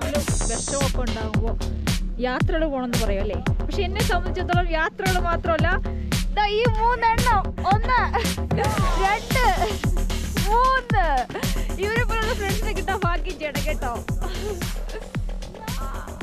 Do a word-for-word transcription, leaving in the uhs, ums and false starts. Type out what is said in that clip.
എന്തെങ്കിലും വിഷമൊക്കെ ഉണ്ടാകുമ്പോൾ യാത്രകൾ പോകണമെന്ന് പറയും അല്ലേ? പക്ഷെ എന്നെ സംബന്ധിച്ചിടത്തോളം യാത്രകൾ മാത്രമല്ല, ഈ മൂന്നെണ്ണം, ഒന്ന് രണ്ട് മൂന്ന്, ഇവരെ പോലുള്ള ഫ്രണ്ട്സിനെ കിട്ടാൻ ഭാഗ്യം ചെയ്യണം കേട്ടോ.